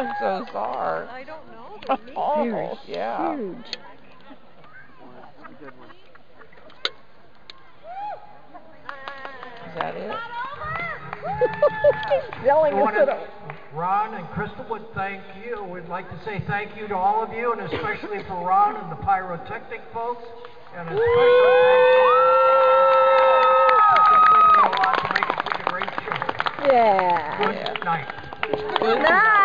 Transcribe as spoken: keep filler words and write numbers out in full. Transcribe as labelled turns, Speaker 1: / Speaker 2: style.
Speaker 1: I'm so sorry.
Speaker 2: I don't know.
Speaker 1: Oh, yeah.
Speaker 3: Huge.
Speaker 1: Is that it?
Speaker 3: He's yelling
Speaker 4: We
Speaker 3: at
Speaker 4: wanna-
Speaker 3: it.
Speaker 4: Ron and Crystal would thank you. We'd like to say thank you to all of you, and especially for Ron and the pyrotechnic folks. And a special thank you for contributing a lot to make it such a great show.
Speaker 3: Yeah.
Speaker 4: Good night.
Speaker 3: Good night.